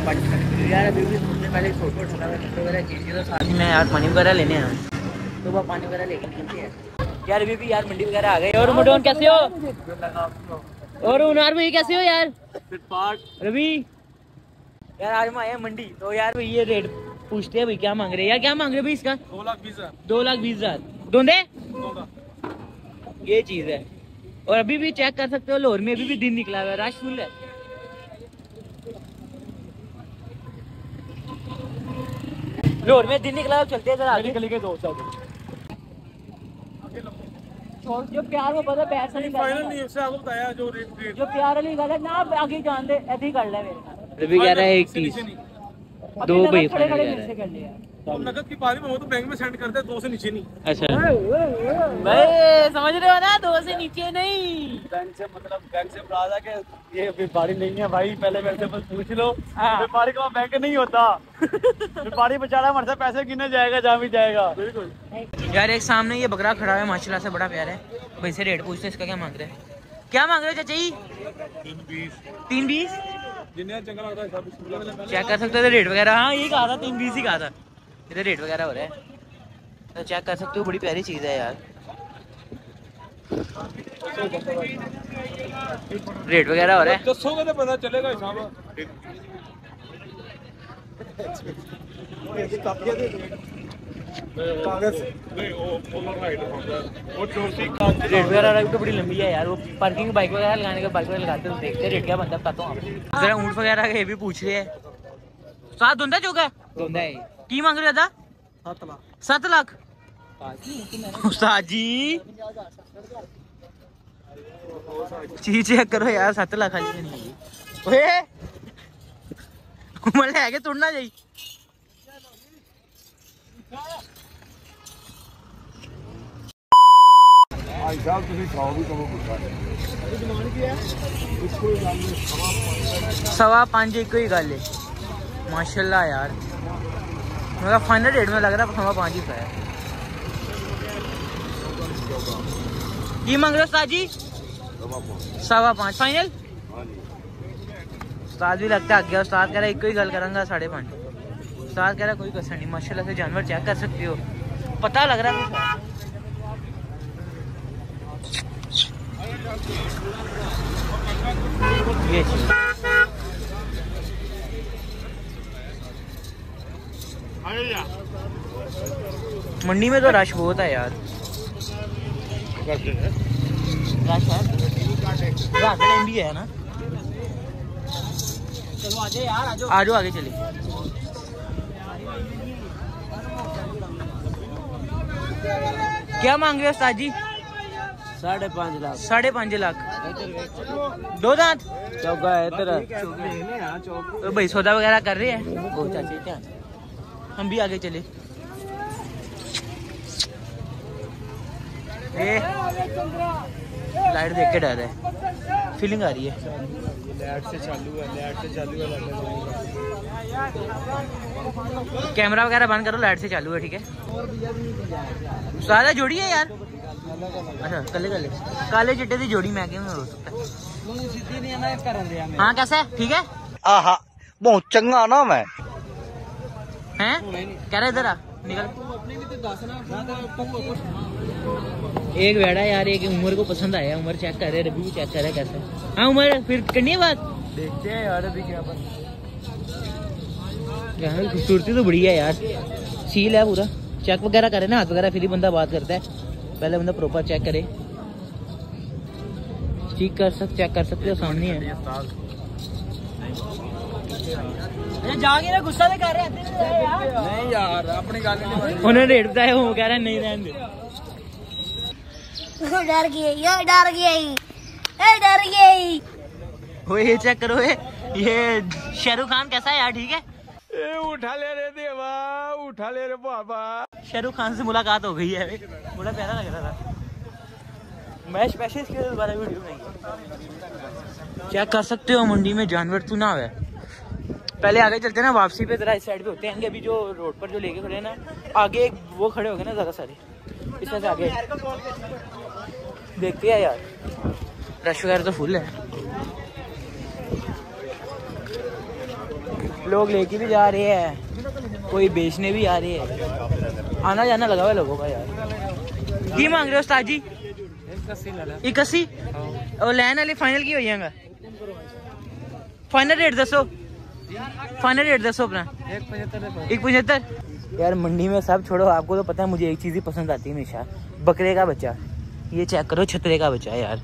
यार अभी भी सबसे पहले फोटो उठाना वगैरह चीज़ें तो साथ में यार पानी वगैरह लेने हैं तो वो पानी वगैरह लेकर चलते हैं यार। अभी भी यार मंडी वगैरह आ गए। और मोटोन कैसे हो? और उनार में कैसे हो यार? रवि यार आज हम आए हैं मंडी तो यार भाई ये रेट पूछते हैं भाई क्या मांग रहे हैं यार? क्या मांग रहे हो भाई इसका? 2,20,000 दोंदे ये चीज है। और अभी भी चेक कर सकते हो लाहौर में अभी भी दिन निकला हुआ है, रश फुल है। लाहौर में दिन निकला हुआ, चलते हैं जरा आगे गली के दोस्त जो प्यार में पता पैसा नहीं फाइनल नहीं उससे आपको बताया जो रेट जो प्यार वाली गल है ना आगे जान दे ऐसे ही कर ले मेरे रवि कह रहा है 1,30 दो भाई खड़े खड़े से कर लिया तुम नकद की पारी में हो तो बैंक में सेंड करते हैं 2 से नीचे नहीं। अच्छा भाई समझ रहे हो ना 2 से नीचे नहीं बैंक से मतलब बैंक से प्लाजा के ये व्यापारी नहीं है भाई पहले बैंक से बस पूछ लो व्यापारी का बैंक नहीं होता व्यापारी बेचारा मरता पैसे गिने जाएगा जहाँ भी जाएगा। बिल्कुल यार एक सामने ये बकरा खड़ा है माशाल्लाह से बड़ा प्यारा है भाई से रेट पूछते इसका क्या मांग रहे हैं? क्या मांग रहे हो चाचा जी? 3,20 चेक कर सकते थे रेट वगैरह। हाँ यही कहा था 3,20 ही कहा था। इधर रेट वगैरह हो रहा है तो चेक कर सकते हो बड़ी प्यारी चीज़ है यार। रेट वगैरह हो रहा है दसोगे तो पता चलेगा हिसाब। रेट वगैरह तो बड़ी लंबी है यार। वो पार्किंग बाइक वगैरह लगाने का बाइक वगैरह लगाते हैं देखते हैं रेट क्या बनता है बताता हूँ। जरा ऊँट वगैरह ये भी पूछ रहे हैं। 7 धुंधा चौका धुंधा है की मांग रहा था? 7 लाख उस्ताद जी चीज चेक करो यार 7 लाख खाली नहीं उमर है के तोड़ना चाहिए। सवा 5 एक ही गल है माशाल्लाह यार। मेरा फाइनल रेट में लग रहा है 5.5 ही है। की मांग रहे हो उस्ताद जी? 5.25 फाइनल। उस्ताद भी लगता है गया। उस्ताद कह रहा है एक ही गल करूँगा 5.5। उस्ताद कह रहा कोई कसर नहीं माशाल्लाह से जानवर चेक कर सकते हो पता लग रहा है। ये मंडी में तो रश बहुत है यार। रश है रात टाइम भी है ना। चलो आजे यार आजो आगे चले। क्या मांग रहे हो उस्ताद जी? 5.5 लाख 5.5 लाख 2 दांत चौका है तेरा तो भाई सौदा वगैरह कर रहे हैं। ओ चाची क्या हम भी आगे चले। लाइट देख के डर है फीलिंग आ रही है। लाइट से चालू है कैमरा वगैरह बंद करो लाइट से चालू है ठीक है। सारा जोड़ी है यार। अच्छा कले काले चिट्टे की जोड़ी मैं क्यों हो सकता है। हाँ कैसा है ठीक है। आहा बहुत चंगा ना मैं हैं कह रहे इधर आ निकल। एक बेड़ा यार एक उम्र को पसंद आया। उम्र चेक कर रहे रवि भी चेक कर रहे कैसे। हाँ उम्र फिर करनी है बात देखते हैं यार अभी क्या खूबसूरती तो बढ़िया है यार। सील है पूरा चेक वगैरह करे ना हाथ वगैरह फिर ही बंदा बात करता है। पहले बंदा प्रॉपर चेक करे चेक कर सकते हो सामने है। जाके ना गुस्सा कर रहे हैं नहीं यार अपनी गाल उन्होंने रेट बताया वो कह रहा है नहीं रहने दे। डर गया ये चेक करो ये शाहरुख खान कैसा है यार ठीक है। उठा ले रे देवा उठा ले रे बाबा। शाहरुख खान से मुलाकात हो गई है बड़ा प्यारा लग रहा था। मैं स्पेशल इसके दोबारा वीडियो बनाई। चेक कर सकते हो मंडी में जानवर तू ना है। पहले आगे चलते ना वापसी पे जरा इस साइड पे होते हैं अभी जो रोड पर जो लेके खड़े हैं ना आगे वो खड़े हो गए ना ज्यादा सारे इस तरह से आगे देखते हैं यार रश वगैरह तो फुल है। लोग लेके भी जा रहे हैं, कोई बेचने भी आ रहे हैं, आना जाना लगा हुआ लोगों का यार। की मांग रहे हो उस्ताद जी? 81 और लैन वाले फाइनल की हो जाएगा? फाइनल रेट दसो, फाइनल रेट दसो अपना। 175 यार। मंडी में सब छोड़ो, आपको तो पता है मुझे एक चीज़ ही पसंद आती है हमेशा, बकरे का बच्चा। ये चेक करो, छतरे का बच्चा है यार।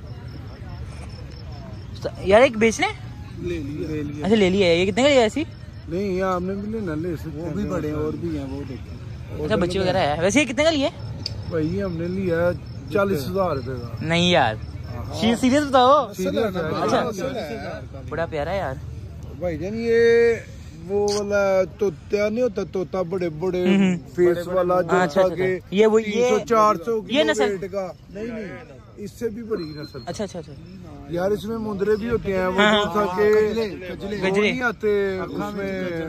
यार एक बेचने ले लिया। अच्छा ले लिया है। ये कितने का लिया ऐसी? नहीं यार आपने भी लेना, ले सकते हैं, वो भी बड़े और भी हैं, वो देखिए। अच्छा बच्चे वगैरह है। वैसे ये कितने का लिया? भाई हमने लिया 40,000 रुपए का। नहीं यार सीरियस बताओ। सीरियस है। अच्छा बड़ा प्यारा है यार भाई जान। ये वो वाला तोता नहीं होता, तोता बड़े बड़े फेस वाला जो अच्छा, के ये वो 300-400 ये नस्ल वेट का। नहीं इससे भी बड़ी नस्ल। अच्छा अच्छा अच्छा यार इसमें मुंदरे भी होते हैं, वो हाँ, जो था के गजरे नहीं आते उसमें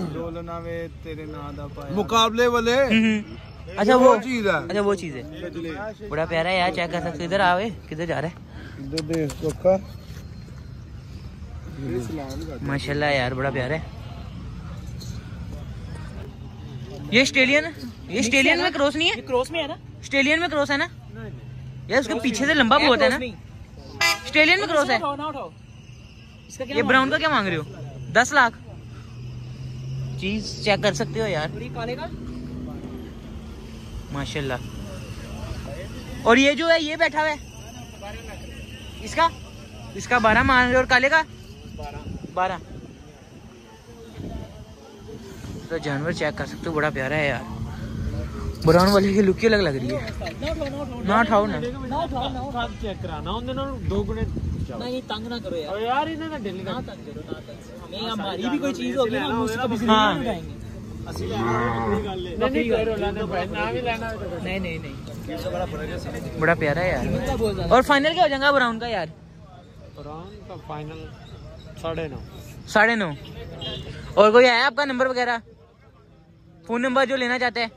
मुकाबले वाले। अच्छा वो चीज है। अच्छा वो चीज है। बड़ा प्यारा है यार, चेक कर सकते हो। इधर आवे, किधर जा रहा है? इधर देख सोखा। माशाल्लाह यार बड़ा प्यारा है। ये ऑस्ट्रेलियन, ये ऑस्ट्रेलियन में क्रॉस नहीं है? क्रॉस में है ना? ऑस्ट्रेलियन में क्रॉस है ना यार? उसके पीछे से लंबा बहुत है ना? ऑस्ट्रेलियन में क्रॉस है। ये ब्राउन का क्या मांग रहे हो? 10 लाख। चीज चेक कर सकते हो यार, माशाल्लाह। और ये जो है ये बैठा हुआ है, इसका 12 मान रहे हो, और काले का 12। तो जानवर चेक कर सकते हो, बड़ा प्यारा है यार। ब्राउन वाले की लुक ही अलग लग रही है। ना उठाओ ना चेक कराना दो गुने नहीं, तंग ना करो यार। यार इन्हें ना डेली ना तंग करो, ना तंग। हमें हमारी भी कोई चीज होगी ना, हम उसको भी हाँ। उठाएंगे। नहीं, बड़ा प्यारा है यार। और फाइनल क्या हो जाएगा ब्राउन का यार? ब्राउन का फाइनल 9.5। 9.5। और कोई है आपका नंबर वगैरह, फोन नंबर जो लेना चाहते हैं?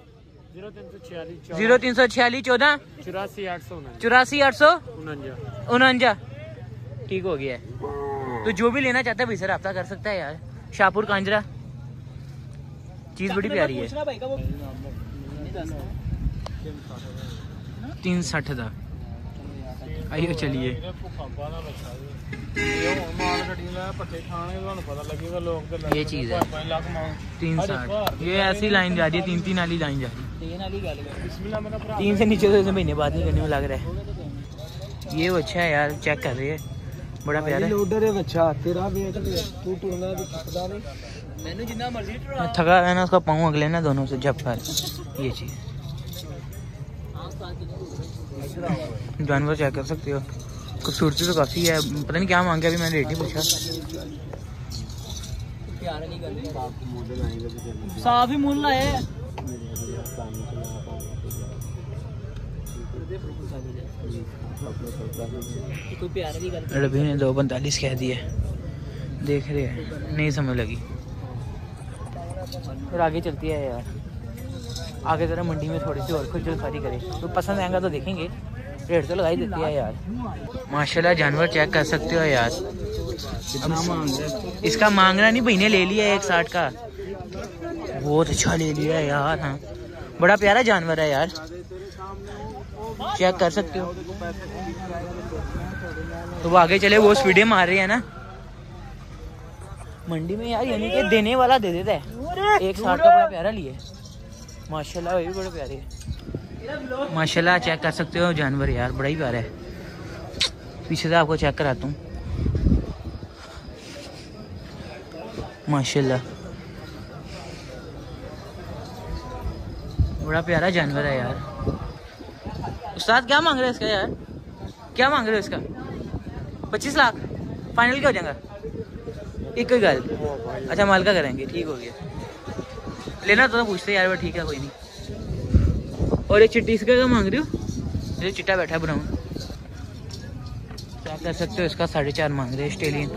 0346 14 84 849। ठीक हो गया है। तो जो भी लेना चाहता है भाई सर रब्ता कर सकता है यार। शाहपुर कांजरा। चीज बड़ी प्यारी है। 360 था। आइए चलिए। ये चीज है 360। ये ऐसी लाइन जा रही है, 3 वाली लाइन जा रही है। 3 से नीचे तो महीने बाद नहीं करने में लग रहा है। ये अच्छा है यार, चेक कर रहे हैं, बड़ा प्यारा है। लोडर है बच्चा तेरा वेट तू टूरना भी खिसदा नहीं। मैंने जितना मर्जी थका है ना, उसका पाँव अगले ना दोनों से जब कर। ये चीज जानवर चेक कर सकते हो, खूबसूरती तो काफी है। पता नहीं क्या मांगे, अभी मैंने रेट नहीं पूछा। साफ ही मूल है। रवि ने 245 कह दिए, देख रहे हैं, नहीं समझ लगी। फिर आगे चलती है यार, आगे जरा मंडी में थोड़ी सी और खुद जल्दबाजी करे तो पसंद आएगा तो देखेंगे। रेट तो लगा ही देती है यार। माशाल्लाह जानवर चेक कर सकते हो यार। इसका मांगना नहीं, भैया ले लिया 160 का, बहुत अच्छा ले लिया यार। हाँ बड़ा प्यारा जानवर है यार, चेक कर सकते हो। तो वो आगे चले, वो स्पीडे मार रही है ना मंडी में यार, यानी कि देने वाला दे देता है। 160 का बड़ा प्यारा लिए माशाल्लाह, ये भी बड़े प्यारे है माशाल्लाह। चेक कर सकते हो जानवर यार, बड़ा ही प्यारा है। पीछे से आपको चेक कराता हूँ माशाल्लाह, बड़ा प्यारा जानवर है यार। उस्ताद क्या मांग रहे हैं इसका यार? क्या मांग रहे हो इसका? 25 लाख फाइनल क्या हो जाएगा? एक ही गल। अच्छा माल का करेंगे, ठीक हो गया। लेना तो पूछते यार, ठीक है कोई नहीं। और एक चिट्टी इसका क्या मांग रही हो? ये चिट्टा बैठा है ब्राउन, क्या कर सकते हो। इसका 4.5 मांग रहे हैं ऑस्ट्रेलियन।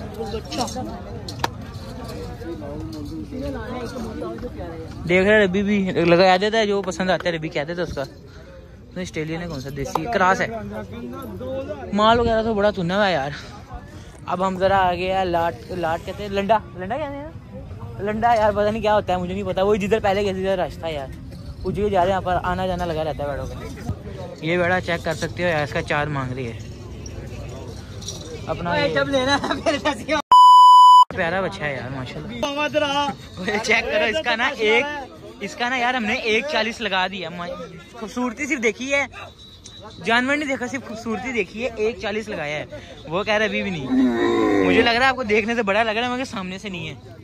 देख रहे रबी भी लगा देता है, जो पसंद आता है रबी कह देता है उसका। तो ऑस्ट्रेलियन है, कौन सा देसी क्रॉस है। माल वगैरह तो बड़ा चुना हुआ है यार। अब हम जरा आ गए यार लाट कहते हैं, लंडा कहते हैं लंडा यार पता नहीं क्या होता है, मुझे नहीं पता। वो जिधर पहले गए जिधर रश था यार, उस जगह जा रहे हैं। यहाँ पर आना जाना लगा रहता है बेड़ों का। ये बेड़ा चेक कर सकते हो यार, इसका 4 मांग रही है अपना। जब लेना प्यारा बच्चा है यार माशाल्लाह। चेक करो इसका ना यार हमने 140 लगा दिया। खूबसूरती सिर्फ देखी है, जानवर नहीं देखा, सिर्फ खूबसूरती देखी है। 140 लगाया है। वो कह रहा है अभी भी नहीं। मुझे लग रहा है आपको देखने से बड़ा लग रहा है मगर सामने से नहीं है।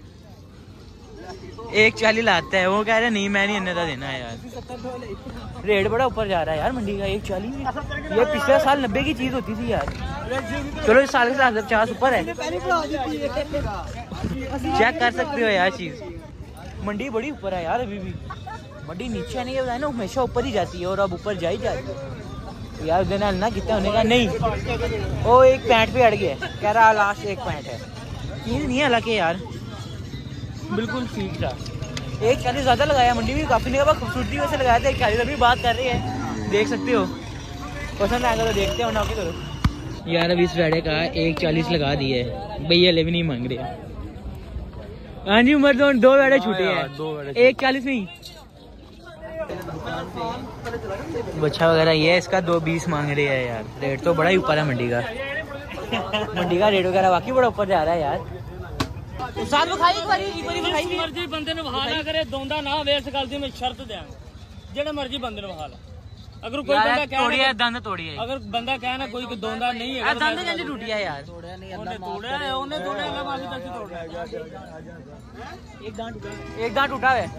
140 लाता है, वो कह रहा है नहीं मैं नहीं अन्यथा देना है यार। रेट बड़ा ऊपर जा रहा है यार मंडी का। 140 ये पिछले साल 90 की चीज होती थी यार। चलो इस साल के साथ 50 ऊपर है। चेक कर सकते हो यार चीज, मंडी बड़ी ऊपर है यार। अभी भी मंडी नीचे नहीं है ना, हमेशा ऊपर ही जाती है और अब ऊपर जा ही जाती है। तो यार देना ना कितना होने का नहीं। वो एक पैंट पे अड़ गया, कह रहा लास्ट एक पैंट है। चीज नहीं है हालांकि यार, बिल्कुल ठीक था। 140 ज्यादा लगाया मंडी में, काफी नहीं खूबसूरती वैसे लगाया था। 140 अभी बात कर रही है, देख सकते हो। पसंद आएगा तो देखते हो ना कि करो यार। अभी इस वेड़े का 140 लगा दिए भैया, ले भी नहीं मांग रहे। हाँ जी उम्र दो वेड़े छूटे हैं 140 नहीं। बच्चा वगैरह ये है, इसका 220 मांग रहे हैं यार। रेट तो बड़ा ही ऊपर है मंडी का। मंडी का रेट वगैरह वाकई बड़ा ऊपर जा रहा है यार। साथ में खाई एक बारी मर्जी बंदे ने वहा ना करे, दोंदा ना वे इस गल दी मैं शर्त देंगे। जेड़ा मर्जी बंदे ने वहा ला। अगर कोई बंदा कहे दंद तोड़ी है, अगर बंदा कहे ना कोई दोंदा नहीं है, दंद कैसे टूटिया यार। तोड़या नहीं, ओने तोड़या है, ओने तोड़या है, माफी तक तोड़या। एक दांत टूटा है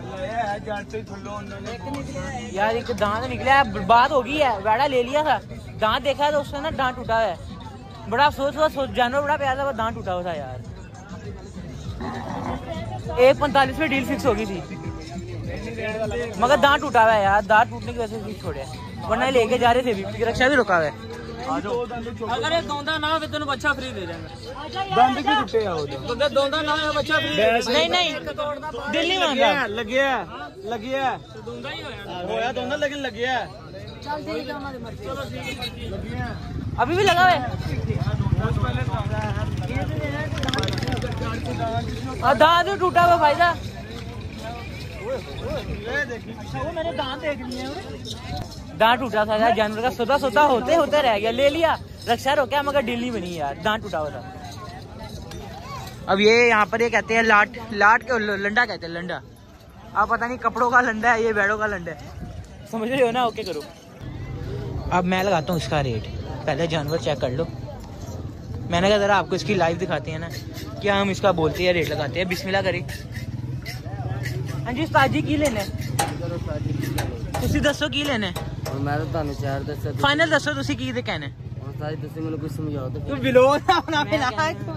यार। एक दांत निकला है, बात हो गई है। वेड़ा ले लिया था, दांत देखा तो उसका ना दांत टूटा है। बड़ा अफसोस हुआ, जानवर बड़ा प्यारा था, दांत टूटा हुआ था यार। 145 में डील फिक्स हो गई थी मगर दांत टूटा हुआ है यार। दांत टूटने की वजह से फिक्स छोड़े, वरना लेके जा रहे थे भी, रक्षा भी रुका हुआ है। अगर ये दोंदा ना हो तेन बच्चा फ्री दे देंगे। दंद की टूटे आ तो दोंदा ना हो बच्चा फ्री। नहीं दिल नहीं मान रहा। लगिया दोंदा ही होया दोंदा लेकिन लगिया अभी भी लगा हुआ है। दांत भी टूटा हुआ फायदा। मैंने दांत देख लिए, दांत टूटा था यार जानवर का। सोता होते रह गया, ले लिया, रक्षा रोका मगर डील नहीं बनी यार, दांत टूटा हुआ था। अब ये यहाँ पर ये कहते हैं लाट के लंडा कहते हैं, लंडा। अब पता नहीं कपड़ों का लंडा है, ये बैड़ों का लंडा है, समझ रहे हो ना। ओके करो। अब मैं लगाता हूँ इसका रेट, पहले जानवर चेक कर लो। मैंने कहा जरा आपको इसकी लाइव दिखाते हैं ना, क्या हम इसका बोलते हैं रेट लगाते हैं। बिस्मिल्लाह करें। हाँ जी उस्ताद जी की लेना तुसी दसो की लेना। मैं तो ਤੁਹਾਨੂੰ ਚਾਰ ਦੱਸਿਆ, फाइनल दसो तुसी की दे कहना। उस्ताद ਤੁਸੀਂ ਮੈਨੂੰ ਕੁਝ ਸਮਝਾਓ तो। तू बिलो ना अपना मिला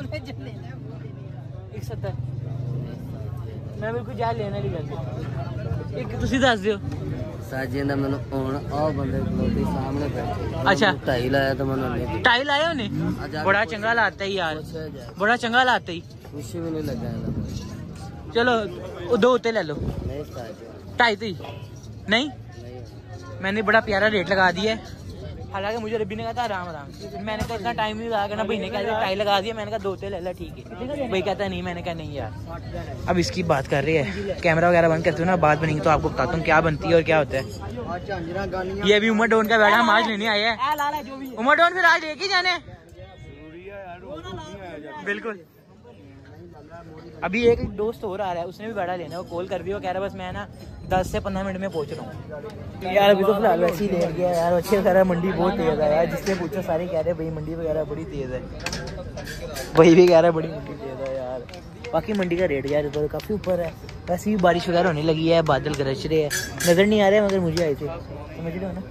170 मैं बिल्कुल जा लेना नहीं गल। एक तुसी दस दियो। ਸਾਜੇ ਦਾ ਮੈਨੂੰ ਹੁਣ ਆ ਬੰਦੇ ਲੋਕੀ ਸਾਹਮਣੇ ਬੈਠੇ। अच्छा 2.5 ਲਾਇਆ ਤਾਂ ਮੈਨੂੰ ਨਹੀਂ। 2.5 लाया उन्हें, बड़ा चंगा लाता ही यार, बड़ा चंगा लाता ही। कुछ भी नहीं लगा है। चलो दो उते ले लो। नहीं साजे 2.5 तो ही नहीं, मैंने बड़ा प्यारा रेट लगा दिया है। हालांकि मुझे रब्बी ने कहा था आराम, मैंने कहा इतना टाइम नहीं लगा करना। भाई ने कहा 2.5 लगा दिया, मैंने कहा 2 उते ले ला, ठीक है। भाई कहता नहीं, मैंने कहा नहीं यार। अब इसकी बात कर रही है, कैमरा वगैरह बंद करते हो ना, बात बनेगी तो आपको बताता हूँ क्या बनती है और क्या होता है। ये अभी उमर डोन का बेड़ा हम आज लेने आए हैं। उमर डोन फिर आज लेके जाने बिल्कुल। अभी एक दोस्त और आ रहा है, उसने भी बेड़ा लेना है, वो कॉल कर दिया, वो कह रहा है बस मैं ना 10 से 15 मिनट में पहुंच रहा हूँ यार। अभी तो फिलहाल वैसे ही ले गया यार। अच्छे कह रहा है मंडी बहुत तेज है यार, जिससे पूछो सारे कह रहे हैं भाई मंडी वगैरह बड़ी तेज है। वही भी कह रहा है बड़ी मंडी तेज है यार। बाकी मंडी का रेट यार इधर काफी ऊपर है। वैसे भी बारिश वगैरह होने लगी है, बादल गरज रहे हैं, नजर नहीं आ रहे मगर मुझे आए थे, समझ रहे हो ना।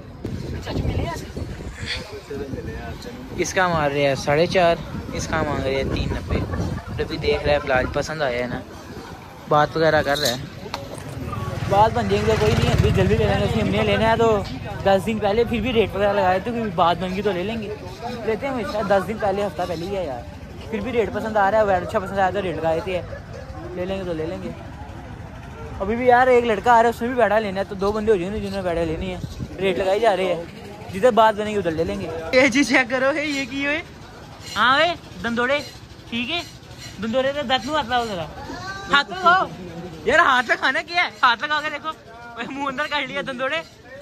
इसका मार रहे हैं 4.5, इसका मांग रहे हैं 390। अभी देख रहा है फिलहाल, पसंद आया है ना, बात वगैरह कर रहा है। बात बन जाएंगे, कोई नहीं, अभी जल्दी ले लेंगे। हमने लेना है तो 10 दिन पहले फिर भी रेट वगैरह लगाए थे, क्योंकि बात बन गई तो ले लेंगे। लेते हैं हमेशा 10 दिन पहले, हफ्ता पहले ही है यार। फिर भी रेट पसंद आ रहा है, अच्छा पसंद आया तो रेट लगाए थे, ले लेंगे तो ले लेंगे। अभी भी यार एक लड़का आ रहा है, उसने भी बैठा लेना है, तो 2 बंदे हो जाएंगे जिन्होंने बैठा लेनी है। रेट लगाई जा रही है, जिधर बात बनेगी उधर ले लेंगे। ये चीज चेक करो है, ये की हुए। हाँ वे दंदोड़े ठीक है, दंदोड़े तो दस हाथ लाओ जरा। हाथ लगाओ यार, हाथ लगाना क्या है, हाथ लगा के देखो, मुंह अंदर कर लिया दंदोड़े।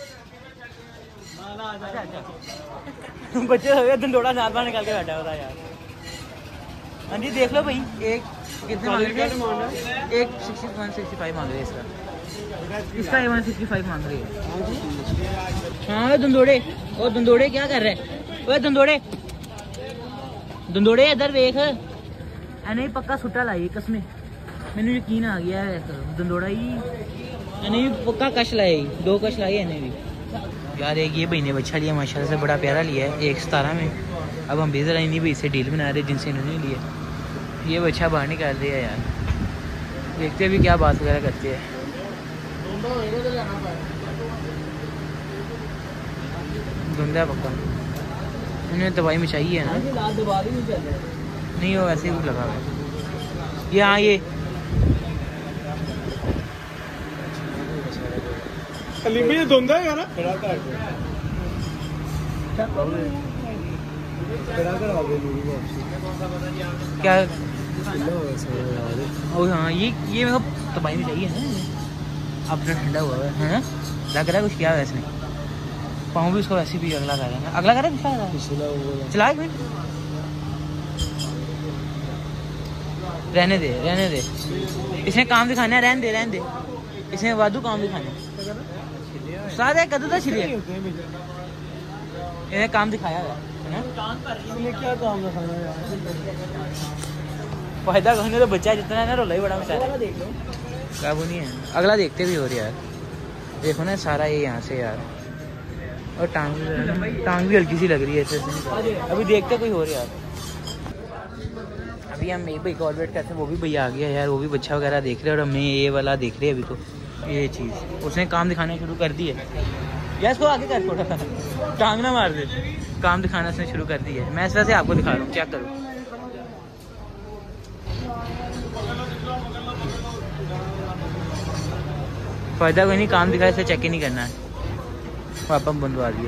बच्चे हो गए, दंदोड़ा नाल बाहर निकाल के बैठा होता यार। हाँ जी देख लो भाई, एक कितने मांग रहे हैं, एक 165 मांग रहे हैं इसका 165 मांग रहे हैं। हाँ दंदोड़े, ओ दंदोड़े क्या कर रहे हैं, ओए दंदोड़े, दंदोड़े इधर देख, नहीं पक्का सुट्टा लाई कसमें, मैंने यकीन आ गया है दंदोड़ा ही नहीं पक्का कश लाए, 2 कश लाई है भी यार। एक ये भाई ने बच्चा लिया माशाल्लाह से, बड़ा प्यारा लिया है 117 में। अब हम बेजर नहीं भाई से डील बना रहे जिनसे इन्होंने लिया, ये बच्चा बाहर निकाल दिया यार। देखते भी क्या बात वगैरह करते हैं। धुंधा पक्का इन्हें दवाई में चाहिए है ना, नहीं वो वैसे ही लगा हुआ है ये। हाँ ये ये धुंधा है ना, क्या ओ हाँ ये मेरे को दवाई में चाहिए ना, अपना ठंडा हुआ है ना, लग रहा है कुछ क्या है वैसे। पाँव भी उसको वैसे भी अगला कर रहा है, अगला कर रहा है, चला एक मिनट, रहने दे इसने काम दिखाना है, रहने दे इसने वादू काम दिखाना है सारे कदू तो छिड़िए, इन्हें काम दिखाया है क्या काम दिखाना है, फायदा कहने तो बच्चा जितना है ना रोला ही बड़ा बेचारा, काबू नहीं है। अगला देखते भी हो रहा है, देखो ना सारा ये यहाँ से यार, और टांग भी हल्की सी लग रही है ऐसे। अभी देखते कोई हो रहा है, अभी हम एक भाई को और वेट करते हैं, वो भी भैया आ गया यार, वो भी बच्चा वगैरह देख रहे हैं, और हमने ये वाला देख रहे हैं अभी तो ये चीज़, उसने काम दिखाना शुरू कर दी है यार, इसको आगे कर थोड़ा टांग ना मार दे, काम दिखाना उसने शुरू कर दी है। मैं इस वजह से आपको दिखा रहा हूँ, चेक करो। फायदा कोई नहीं, काम दिखाए इसे चेक ही नहीं करना है, पापा बंदवा दिए।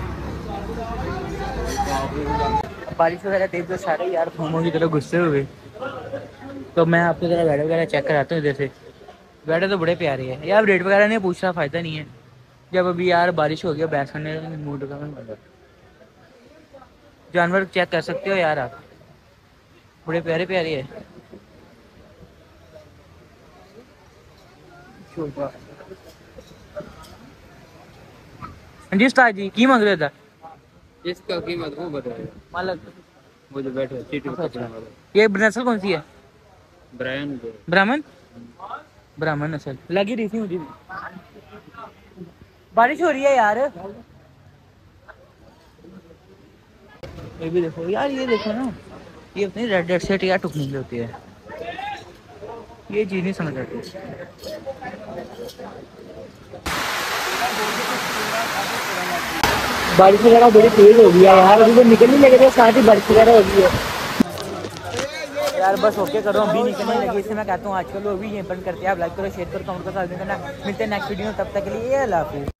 बारिश वगैरह तेज तो सारे यार फोमों की तरह गुस्से हुए, तो मैं आपको जरा बैट वगैरह चेक कराता हूँ इधर से। बैठे तो बड़े प्यारे हैं यार, रेट वगैरह नहीं पूछ रहा, फ़ायदा नहीं है जब अभी यार बारिश हो गया, बैठ करने मूड का मैं बंदा। जानवर चेक कर सकते हो यार आप, बड़े प्यारे प्यारे है। जी उस्ताद जी की मांग रहे था, इसका कीमत वो बताएगा मालक, वो जो बैठे सीटी पे अच्छा। ये नस्ल कौन सी है, ब्राह्मण नस्ल लगी रही थी मुझे। बारिश हो रही है यार, ये भी देखो यार, ये देखो ना, ये अपनी रेड सेट यार टुकनी की होती है, ये चीज नहीं समझ आती। बारिश वगैरह बड़ी तेज हो गई है यार, अभी तो निकल नहीं लगे थे, साथ ही बारिश वगैरह हो गई है यार। बस ओके करो, अभी निकलने लगी, इससे मैं कहता हूँ आजकल वो भी ये बंद करते हैं। आप लाइक करो, शेयर करो, कमेंट करो, साथ में करना। मिलते हैं नेक्स्ट वीडियो में, तब तक के लिए अल्लाह हाफिज़।